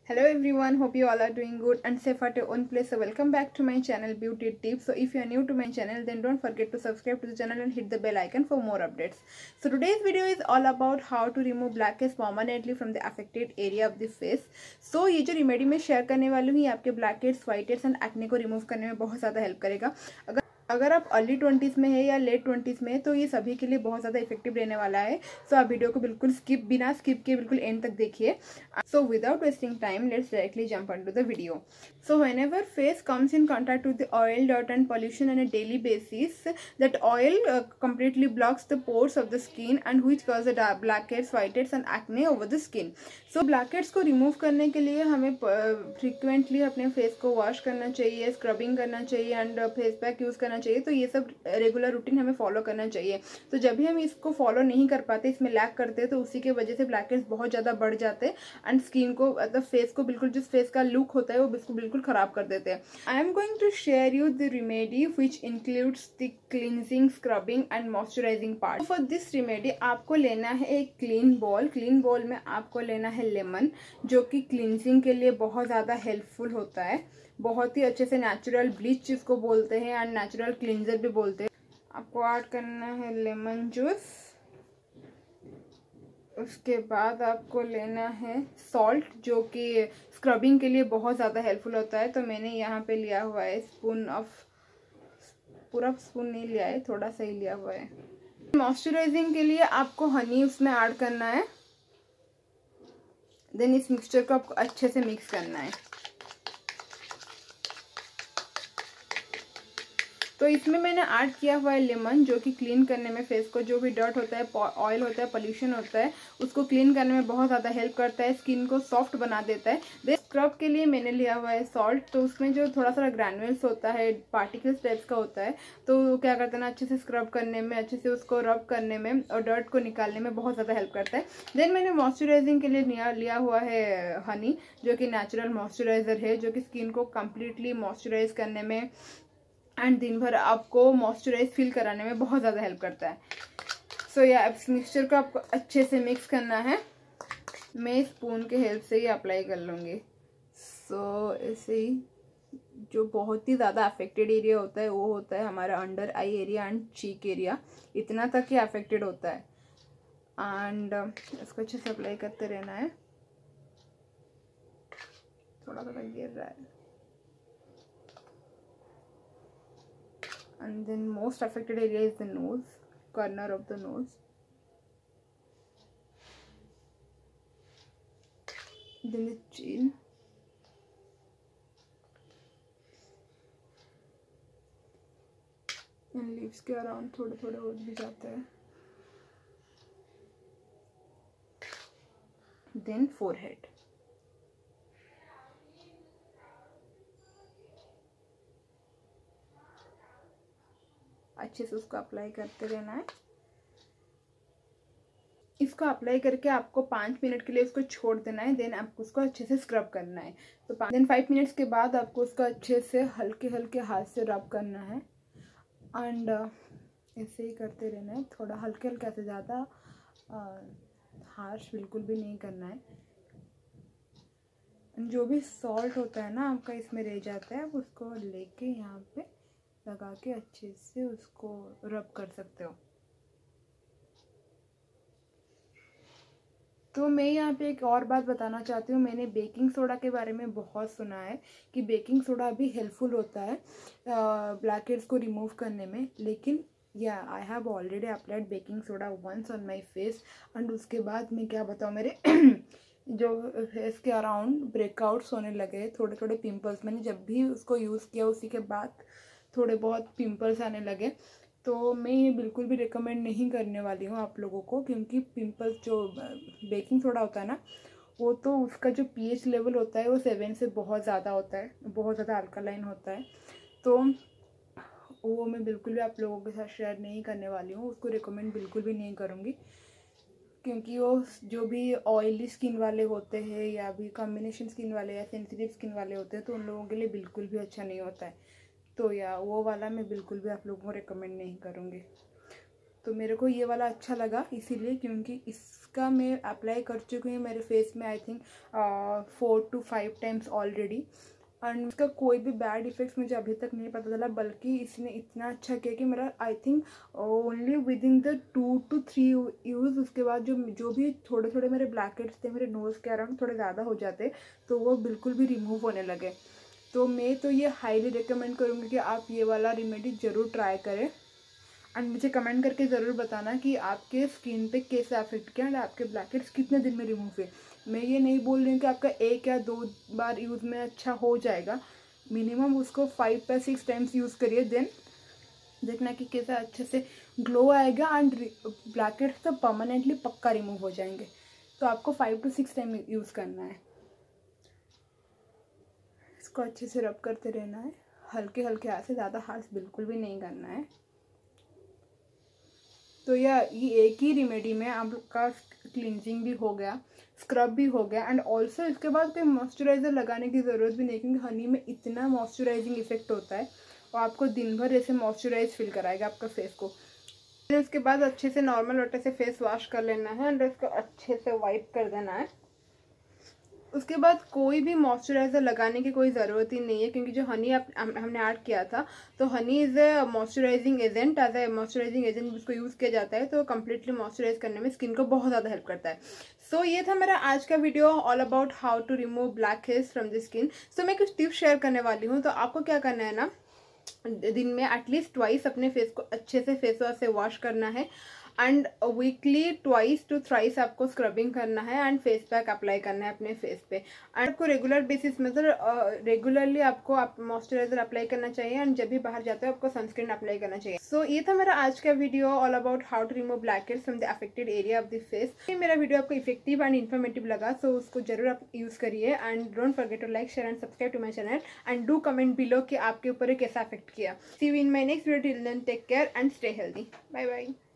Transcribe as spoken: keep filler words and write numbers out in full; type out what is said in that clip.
Hello everyone, hope you all are doing good and safe at your own place. So welcome back to my channel Beauty Tips. So if you are new to my channel, then don't forget to subscribe to the channel and hit the bell icon for more updates. So today's video is all about how to remove blackheads permanently from the affected area of the face. So ये जो remedy मैं share करने वाली हूँ ये आपके blackheads, whiteheads and acne को remove करने में बहुत ज़्यादा हेल्प करेगा। अगर अगर आप अर्ली ट्वेंटीज़ में है या लेट ट्वेंटीज़ में है तो ये सभी के लिए बहुत ज़्यादा इफेक्टिव रहने वाला है। सो so, आप वीडियो को बिल्कुल स्किप बिना स्किप किए बिल्कुल एंड तक देखिए। So without wasting time let's directly jump on to the video. So whenever face comes in contact with the oil, dirt and pollution on a daily basis, that oil completely blocks the pores of the skin and which cause the blackheads, whiteheads and acne over the skin. So blackheads को remove करने के लिए हमें frequently अपने face को wash करना चाहिए, scrubbing करना चाहिए एंड फेस पैक यूज़ करना चाहिए। तो ये सब रेगुलर रूटीन हमें फॉलो करना चाहिए। तो जब भी हम इसको फॉलो नहीं कर पाते, इसमें लैक करते हैं, तो उसी के वजह से ब्लैकहेड्स बहुत ज़्यादा बढ़ जाते हैं एंड स्किन को मतलब फेस को बिल्कुल जिस फेस का लुक होता है वो बिल्कुल बिल्कुल ख़राब कर देते हैं। I am going to share you the remedy which includes the cleansing, scrubbing and moisturising part. For this remedy आपको लेना है एक क्लीन बॉल। क्लीन बॉल में आपको लेना है लेमन, जो कि क्लिनजिंग के लिए बहुत ज़्यादा हेल्पफुल होता है। बहुत ही अच्छे से नेचुरल ब्लीच जिसको बोलते हैं एंड नेचुरल क्लिनजर भी बोलते हैं। आपको ऐड करना है लेमन जूस। उसके बाद आपको लेना है सॉल्ट, जो कि स्क्रबिंग के लिए बहुत ज़्यादा हेल्पफुल होता है। तो मैंने यहाँ पे लिया हुआ है स्पून ऑफ, पूरा स्पून नहीं लिया है, थोड़ा सा ही लिया हुआ है। मॉइस्चराइजिंग के लिए आपको हनी उसमें ऐड करना है। देन इस मिक्सचर को आपको अच्छे से मिक्स करना है। तो इसमें मैंने ऐड किया हुआ है लेमन, जो कि क्लीन करने में फेस को जो भी डर्ट होता है, ऑयल होता है, पोल्यूशन होता है, उसको क्लीन करने में बहुत ज़्यादा हेल्प करता है, स्किन को सॉफ्ट बना देता है। देन स्क्रब के लिए मैंने लिया हुआ है सॉल्ट। तो उसमें जो थोड़ा सा ग्रैनुअल्स होता है, पार्टिकल्स टाइप्स का होता है, तो क्या करते हैं ना, अच्छे से स्क्रब करने में, अच्छे से उसको रब करने में और डर्ट को निकालने में बहुत ज़्यादा हेल्प करता है। देन मैंने मॉइस्चराइजिंग के लिए लिया लिया हुआ है हनी, जो कि नेचुरल मॉइस्चराइजर है, जो कि स्किन को कम्प्लीटली मॉइस्चराइज करने में एंड दिन भर आपको मॉइस्चराइज फील कराने में बहुत ज़्यादा हेल्प करता है। सो या इस मिक्सचर को आपको अच्छे से मिक्स करना है। मैं स्पून के हेल्प से ही अप्लाई कर लूँगी। सो so, ऐसे ही जो बहुत ही ज़्यादा अफेक्टेड एरिया होता है वो होता है हमारा under eye area and cheek area, इतना तक ही अफेक्टेड होता है। एंड इसको अच्छे से अप्लाई करते रहना है। थोड़ा थोड़ा गिर रहा है। And then most affected area is the nose, corner of the nose. Then the chin. And lips के around थोड़े थोड़े हो भी जाते हैं। Then forehead. अच्छे से उसको अप्लाई करते रहना है। इसको अप्लाई करके आपको पाँच मिनट के लिए उसको छोड़ देना है। देन आपको उसको अच्छे से स्क्रब करना है। तो देन फाइव मिनट्स के बाद आपको उसको अच्छे से हल्के हल्के हाथ से रब करना है एंड ऐसे ही करते रहना है। थोड़ा हल्के हल्के से, ज़्यादा हार्श बिल्कुल भी नहीं करना है। जो भी सॉल्ट होता है ना आपका इसमें रह जाता है, आप उसको लेके यहाँ पे लगा के अच्छे से उसको रब कर सकते हो। तो मैं यहाँ पे एक और बात बताना चाहती हूँ। मैंने बेकिंग सोडा के बारे में बहुत सुना है कि बेकिंग सोडा भी हेल्पफुल होता है ब्लैकहेड्स को रिमूव करने में, लेकिन या I have already applied baking soda once on my face and उसके बाद मैं क्या बताऊँ, मेरे जो फेस के अराउंड ब्रेकआउट्स होने लगे, थोड़े थोड़े पिंपल्स। मैंने जब भी उसको यूज़ किया उसी के बाद थोड़े बहुत पिंपल्स आने लगे। तो मैं ये बिल्कुल भी रिकमेंड नहीं करने वाली हूँ आप लोगों को, क्योंकि पिंपल्स जो बेकिंग सोडा होता है ना, वो तो उसका जो पीएच लेवल होता है वो सेवन से बहुत ज़्यादा होता है, बहुत ज़्यादा अल्कलाइन होता है। तो वो मैं बिल्कुल भी आप लोगों के साथ शेयर नहीं करने वाली हूँ, उसको रिकमेंड बिल्कुल भी नहीं करूँगी, क्योंकि वो जो भी ऑयली स्किन वाले होते हैं या भी कॉम्बिनेशन स्किन वाले या सेंसिटिव स्किन वाले होते हैं, तो उन लोगों के लिए बिल्कुल भी अच्छा नहीं होता है। तो या वो वाला मैं बिल्कुल भी आप लोगों को रिकमेंड नहीं करूँगी। तो मेरे को ये वाला अच्छा लगा इसीलिए, क्योंकि इस इसका मैं अप्लाई कर चुकी हूँ मेरे फेस में I think four two five times already, and इसका कोई भी बैड इफेक्ट्स मुझे अभी तक नहीं पता चला, बल्कि इसने इतना अच्छा किया कि मेरा I think only within the two to three use उसके बाद जो जो भी थोड़े थोड़े मेरे ब्लैक हेड्स थे मेरे नोज़ के अराउंड थोड़े ज़्यादा हो जाते तो वो बिल्कुल भी रिमूव होने लगे। तो मैं तो ये हाईली रिकमेंड करूँगी कि आप ये वाला रेमेडी ज़रूर ट्राई करें, एंड मुझे कमेंट करके ज़रूर बताना कि आपके स्किन पे कैसे अफेक्ट किया एंड आपके ब्लैक हेड्स कितने दिन में रिमूव हुए। मैं ये नहीं बोल रही हूँ कि आपका एक या दो बार यूज़ में अच्छा हो जाएगा, मिनिमम उसको फाइव या सिक्स टाइम्स यूज़ करिए, देन देखना कि कैसा अच्छे से ग्लो आएगा एंड ब्लैक हेड्स तो परमानेंटली पक्का रिमूव हो जाएंगे। तो आपको five to six time use करना है। इसको अच्छे से रब करते रहना है, हल्के हल्के हाथ से, ज़्यादा हाथ बिल्कुल भी नहीं करना है। तो यह ये एक ही रेमेडी में आपका क्लिनजिंग भी हो गया, स्क्रब भी हो गया, एंड ऑल्सो इसके बाद कोई मॉइस्चराइज़र लगाने की ज़रूरत भी नहीं, क्योंकि हनी में इतना मॉइस्चराइजिंग इफेक्ट होता है और आपको दिन भर ऐसे मॉइस्चराइज फील कराएगा आपका फेस को। फिर उसके बाद अच्छे से नॉर्मल वाटर से फेस वॉश कर लेना है एंड इसको अच्छे से वाइप कर देना है। उसके बाद कोई भी मॉइस्चराइज़र लगाने की कोई ज़रूरत ही नहीं है, क्योंकि जो हनी आप हमने ऐड किया था तो honey is a moisturising agent, as a moisturising agent उसको यूज़ किया जाता है, तो कंप्लीटली मॉइस्चराइज करने में स्किन को बहुत ज़्यादा हेल्प करता है। सो so, ये था मेरा आज का video all about how to remove black hairs from the skin. So मैं कुछ टिप्स शेयर करने वाली हूँ। तो आपको क्या करना है ना, दिन में एटलीस्ट ट्वाइस अपने फेस को अच्छे से फेस वॉश से वॉश करना है, and weekly twice to thrice आपको स्क्रबिंग करना है एंड फेस पैक अप्लाई करना है अपने फेस पे। एंड आपको रेगुलर बेसिस में मतलब रेगुलरली आपको आप मॉइस्चराइजर अप्लाई करना चाहिए, एंड जब भी बाहर जाते हो आपको सनस्क्रीन अप्लाई करना चाहिए। सो so, ये था मेरा आज का video all about how to remove blackheads from the affected area of the face. ये मेरा वीडियो आपको इफेक्टिव एंड इन्फॉर्मेटिव लगा, सो so उसको जरूर आप यूज करिए, and don't forget to like share and subscribe to my channel, and do comment below कि आपके ऊपर कैसा अफेक्ट किया। See you in my next video, till then take care and stay healthy, bye bye.